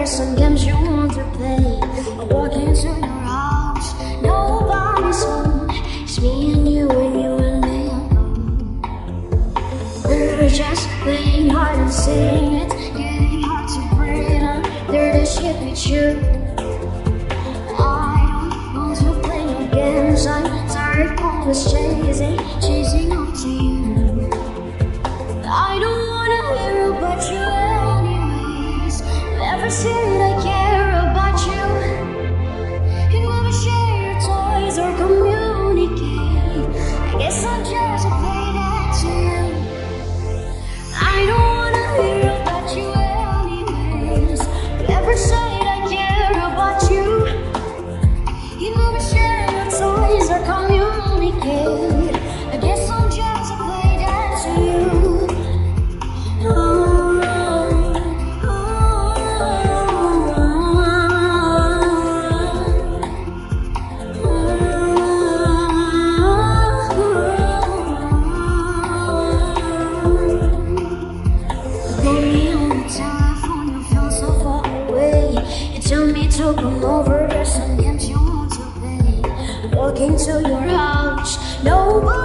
there's some games you want to play. I walk into your house, nobody's home. It's me and you and me alone. We're just playing hard and seeing it, getting hard to breathe under the shit with you. I don't want to play no games. I'm tired of always chasing after you. I don't wanna hear about you anyways. Never said I care about you. You never share your toys or communicate. I guess I'm just a play that to you. I don't wanna hear about you anyways. Never said I care about you. You never share your toys or communicate. I guess I'm just a play that to you. To come over, there's some games you want to play. Walking to your house, nobody